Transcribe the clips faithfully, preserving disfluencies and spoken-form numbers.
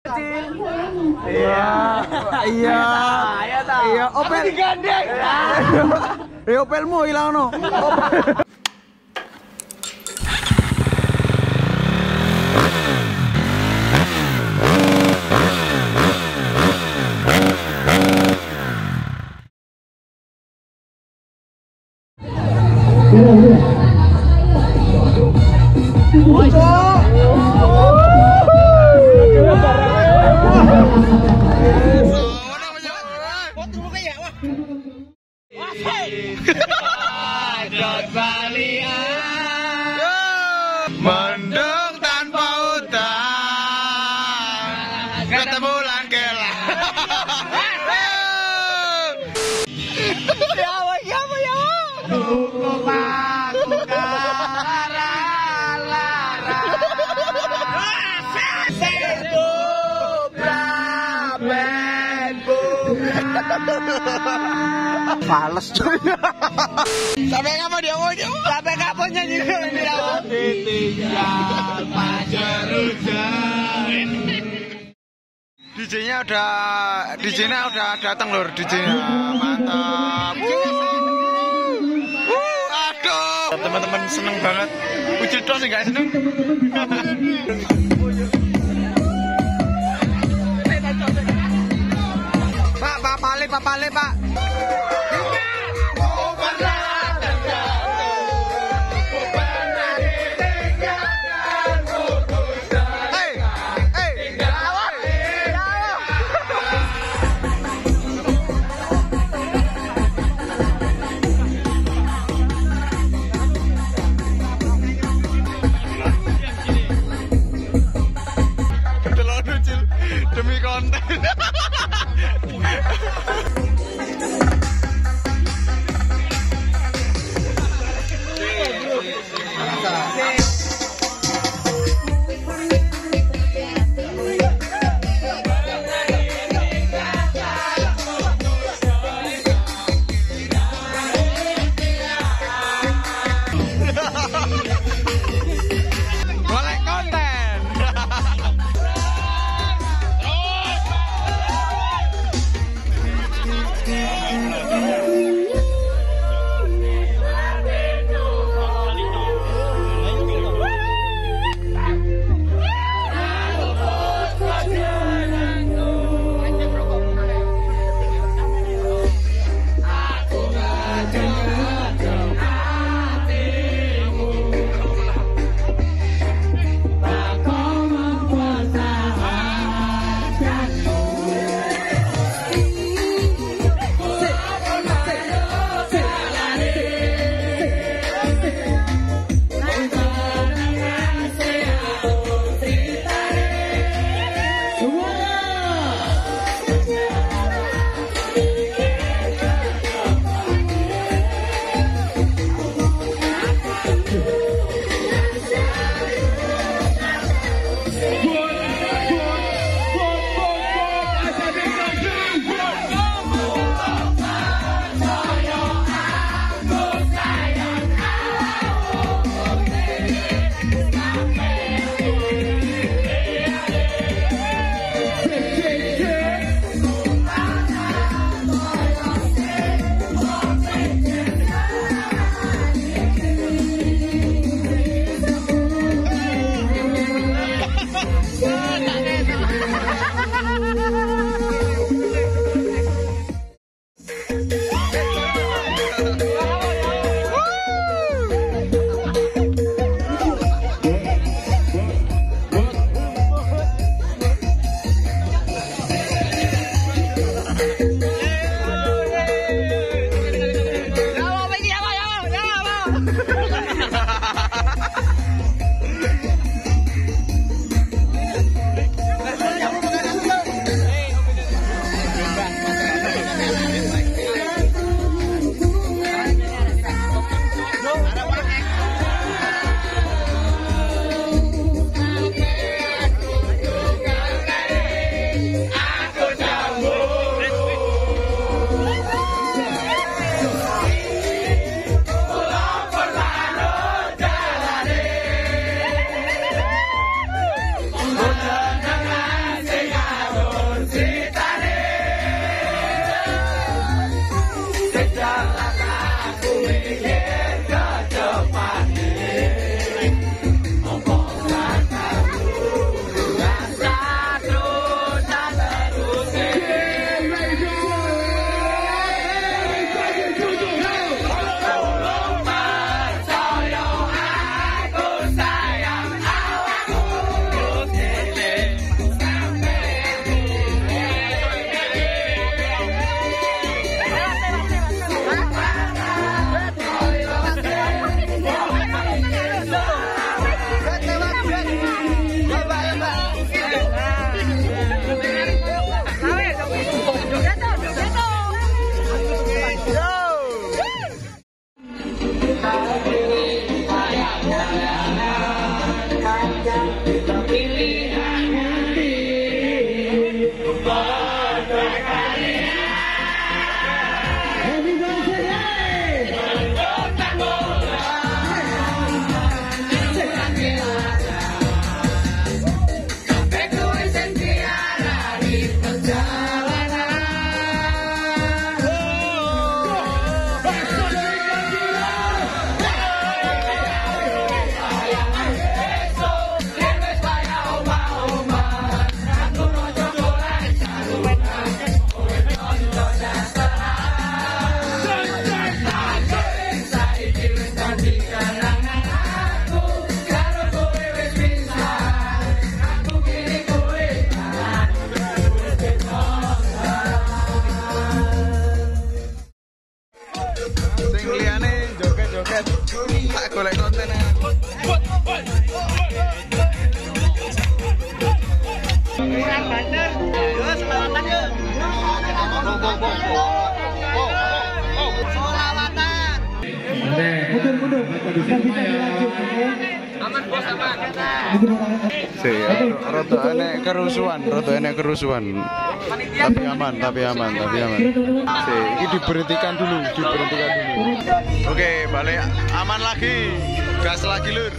Iya, iya, iya, Opel digandeng. Eh, Opelmu hilang no. Mendung tanpa utang, kata bulan kelah. Ya apa ya apa ya? Cukup aku lara lara. Fales coy. Sampai kapan dia mau dia? Sampai kapan nyanyi ini ya? Ditinggal pacar hujan. D J-nya udah D J-nya udah datang lur, D J-nya. Mantap. Uh, aduh. Teman-teman seneng banget. Ucil tos enggak seneng? Pak, Pak Pale, Pak Pale, Pak. Demi konten. Boleh konten. Mundur-mundur, bisa bisa dilanjut, oke? Aman bos, aman. Si, roto enek kerusuhan, roto enek kerusuhan. Tapi aman, tapi aman, tapi aman. Si, ini diberhentikan dulu, diberhentikan dulu. Oke, balik aman lagi. Gas lagi, Lur.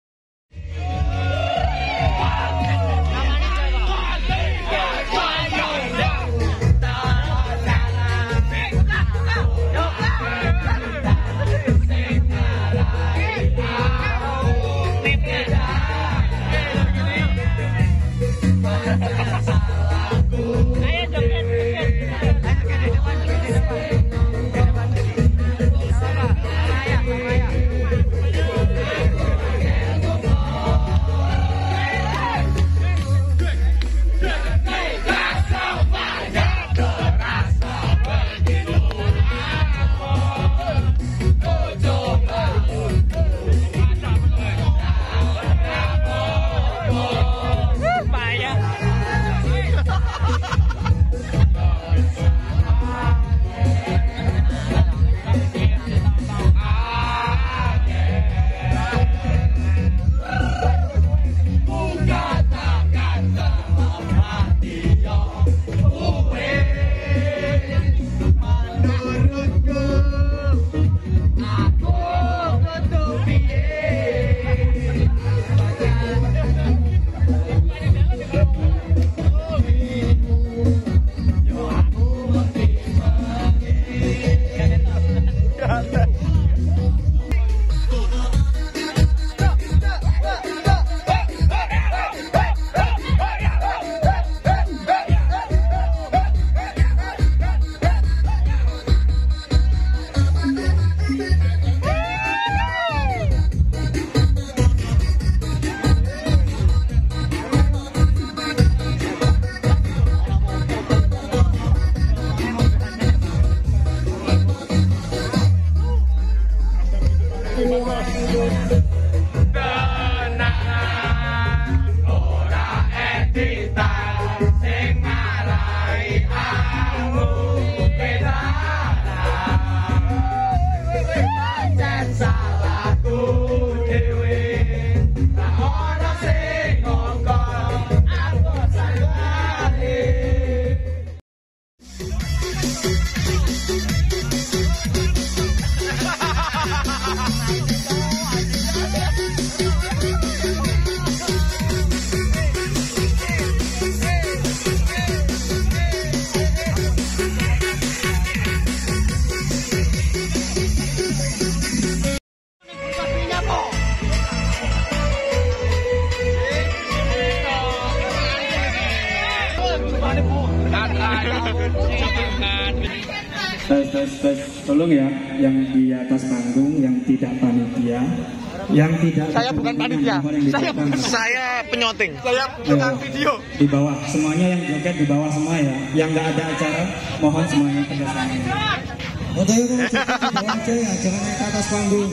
Tes, tes, tes, tolong ya, yang di atas panggung, yang tidak panitia, yang tidak. Saya bukan panitia, saya bukan. Saya penyoting, saya tukang video. Di bawah, semuanya yang joget di bawah semua ya, yang nggak ada acara, mohon semuanya kerjasama. Oke, kalau joget di bawah aja ya, jangan naik ke atas panggung.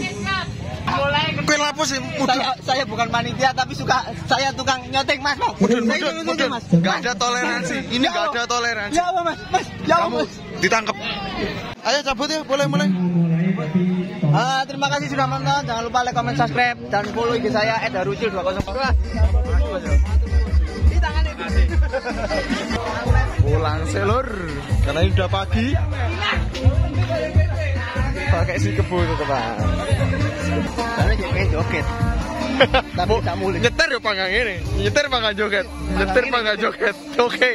Kue lapo sih, saya, saya bukan panitia tapi suka saya tukang nyoting mas. Mudun, mudun, mudun, mas. Gak ada toleransi, ini gak ada toleransi. Ya apa mas, mas, ya apa mas. Ditangkap. Ayo cabut ya, boleh mulai. Ah, terima kasih sudah menonton. Jangan lupa like, comment, subscribe dan follow I G saya et harucil dua nol dua. Di tangan ini. Pulang selur, karena ini udah pagi. Pakai si kebo teman. Karena jadi joget. Tapi tak mulai. Nyetir ya panggang ini. Nyetir panggang joget. Nyetir panggang joget. Oke.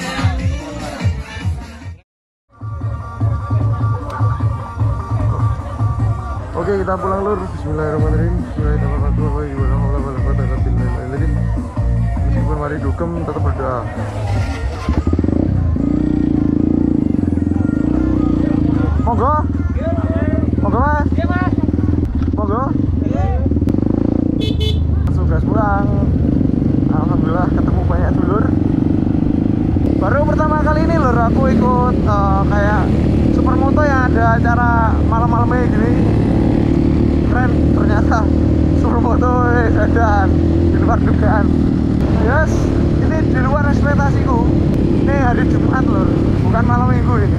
Oke, kita pulang lur. Bismillahirrahmanirrahim. Bismillahirrahmanirrahim. Meskipun mari dukem tetap berdoa. Monggo. Monggo mas. Iya mas. Monggo. Langsung gas pulang. Alhamdulillah ketemu banyak dulur. Baru pertama kali ini lur aku ikut uh, kayak supermoto yang ada acara malam-malamnya gini. Keren ternyata supermoto eh, dan di luar dugaan. Yes, Ini di luar ekspektasiku. Ini hari Jumat lur, bukan malam minggu ini.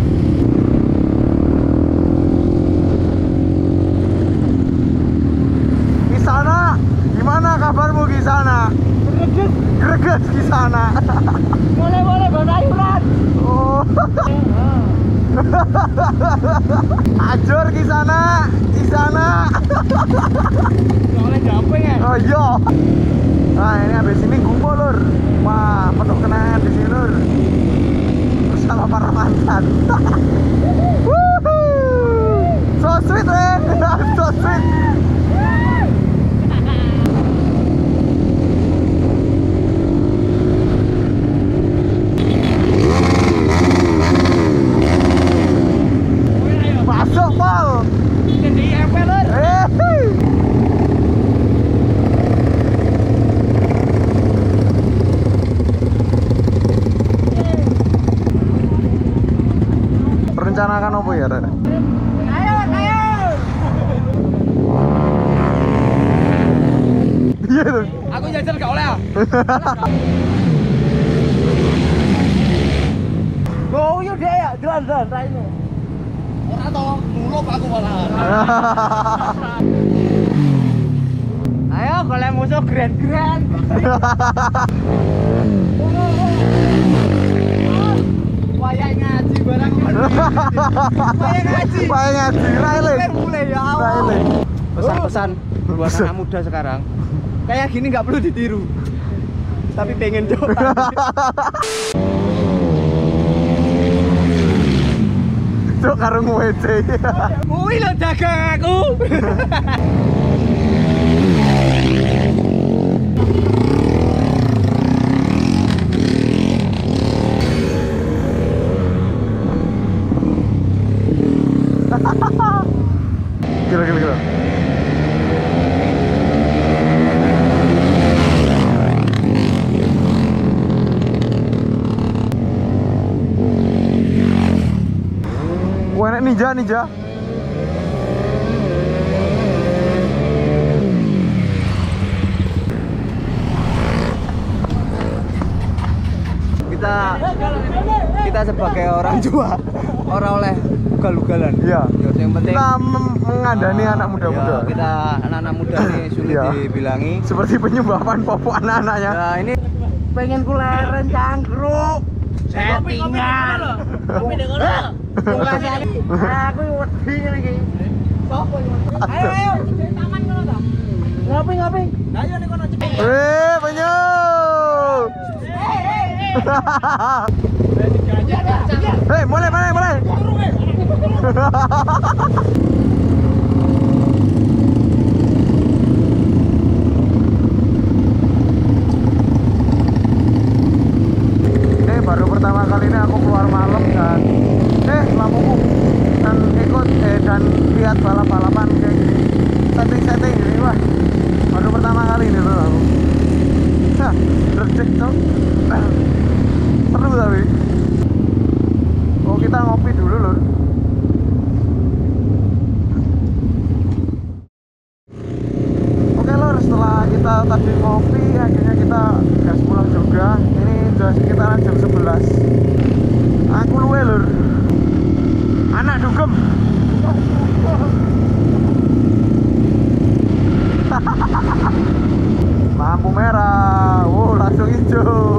Kisana, gimana kabarmu Kisana? Greget. Greget Kisana. Boleh-boleh berayuran. Oh. Ajur Kisana, Kisana. Soalnya gampang ya. Oh iya. Nah ini habis ini gumo lur. Wah penuh kenangan di sini lur. Bersama para mantan. Woohoo. So sweet man. So sweet. Masuk Pol. Jadi M P lur. Eh. Merencanakan apa ya, Rere? Ayo, ayo. Iya tuh. Aku jajan gak oleh. Oh, yuk deh ya, jalan-jalan raine. Ora to, nulup aku malahan. Ayo golek musuh grand-grand. Wayang ngaji barang. Wayang ngaji. Wayang ngaji, Raile. Mulai ya awal. Raile. Pesan-pesan buat anak muda sekarang. Kayak gini nggak perlu ditiru. Tapi pengen coba. Cuk karo ngwece. Kuwi lho dagang aku. Gila gila gila. Wah, enak ninja ninja. Kita kita sebagai orang tua, orang oleh ugal-ugalan. Iya. Ya, yang penting Kita mem- mengandani anak muda-muda. ya, kita anak-anak muda nih sulit Iya. dibilangi. Seperti penyumbatan popok anak-anaknya. Nah, ini pengen kuleren cangkruk. Settingan. Kopi dengono. Aku wedi iki. Sopo iki? Ayo ayo, taman kono ta. Ngopi ngopi. Lah yo ning kono cepet. Eh, penyu. Hei, boleh, boleh, boleh. Ini baru pertama kali ini aku keluar malam dan eh lampuku dan ikut eh dan lihat balap-balapan kayak gini, setting-setting gini. Wah, baru pertama kali ini loh aku. Hah, rejek tuh. Seru tapi. Oh, kita ngopi dulu lur. Oke lur, setelah kita tadi ngopi, akhirnya kita gas pulang juga. Ini udah sekitaran jam sebelas. Aku luwe lur. Anak dugem. Lampu merah, wow langsung hijau.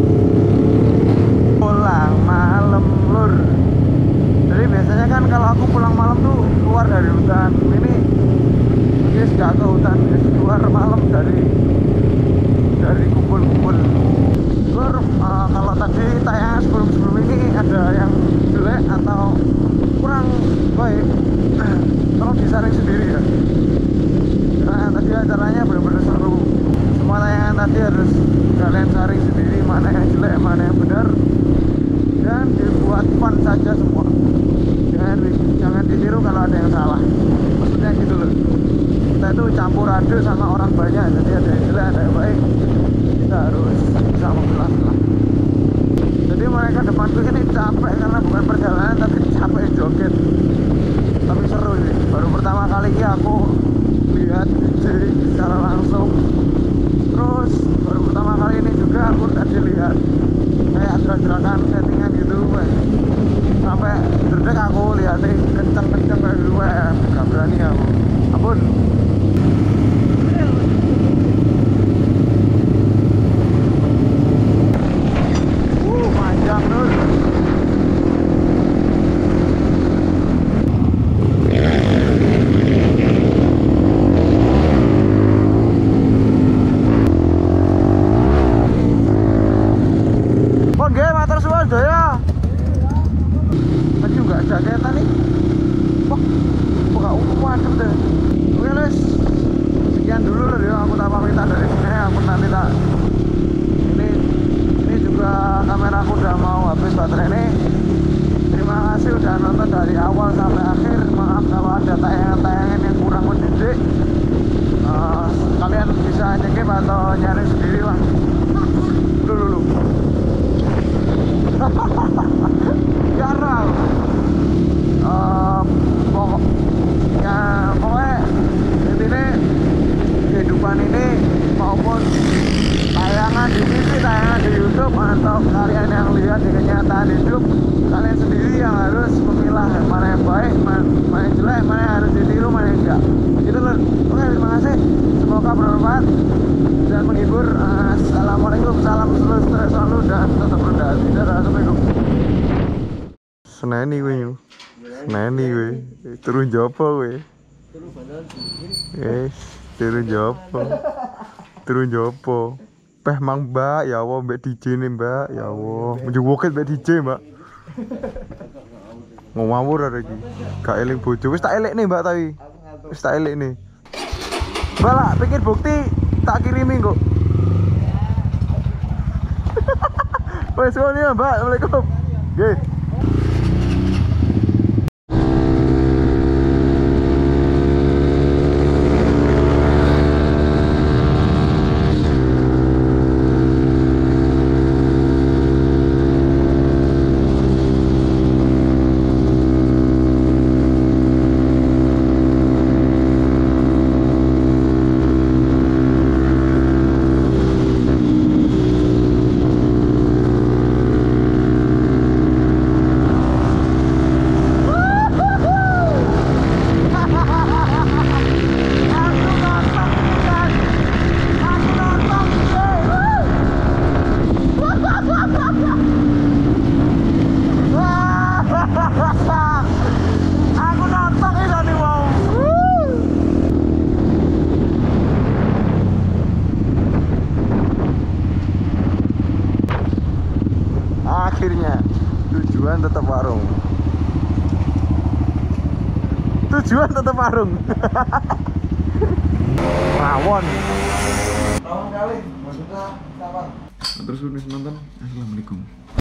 Pulang malam lur. Jadi biasanya kan kalau aku pulang malam tuh keluar dari hutan. Ini guys gak ke hutan, guys keluar malam dari dari kumpul-kumpul. Lur, uh, kalau tadi tayangan sebelum-sebelum ini ada yang jelek atau kurang baik, tolong disaring sendiri ya. Nah, tadi acaranya benar-benar seru. Semua tayangan tadi harus kalian saring sendiri mana yang jelek, mana yang benar, dan dibuat fun saja semua. Jangan jangan ditiru kalau ada yang salah. Maksudnya gitu loh. Kita itu campur aduk sama orang banyak, jadi ada yang jelek, ada yang baik. Kita harus bisa memilah-milah. Jadi mereka depanku ini capek karena bukan perjalanan tapi capek joget. Tapi seru sih. Baru pertama kali ini aku lihat D J secara langsung. Terus baru pertama kali ini juga aku tadi lihat gak kelihatan nih. Wah, buka umum adem deh. Oke guys, sekian dulu loh ya. Aku tak pamit dari sini. Aku nanti tak ini ini juga kamera aku udah mau habis baterai ini. Terima kasih udah nonton dari awal sampai akhir. Maaf kalau ada tayangan-tayangan yang kurang mendidik. Uh, kalian bisa nyekip atau nyari sendiri lah. Dulu dulu. Garang. Uh, pokok, ya pokoknya intinya kehidupan ini maupun tayangan di T V, tayangan di YouTube atau kalian yang lihat di kenyataan hidup, kalian sendiri yang harus memilah mana yang baik, mana, mana yang jelek, mana yang harus ditiru, mana yang enggak. Gitu loh. Oke, terima kasih. Semoga bermanfaat dan menghibur. Assalamualaikum, salam sukses selalu dan tetap rendah hati. Assalamualaikum. Seneni gue yuk. Seneni gue. Turun jopo gue. Eh, turun jopo. Turun jopo. Peh mang mbak, ya Allah mbak D J nih mbak, ya Allah. Menjuwoket mbak D J mbak. Ngawur lagi. Gak eling bojo. Wis tak elek nih mbak tapi. Wis tak elek nih. Mbak lah, pikir bukti tak kirimi kok. Wes ngono ya mbak, assalamualaikum. Nggih. Akhirnya tujuan tetap warung. Tujuan tetap warung. Rawon. Rawon kali. Maksudnya apa? Terus nonton. Assalamualaikum.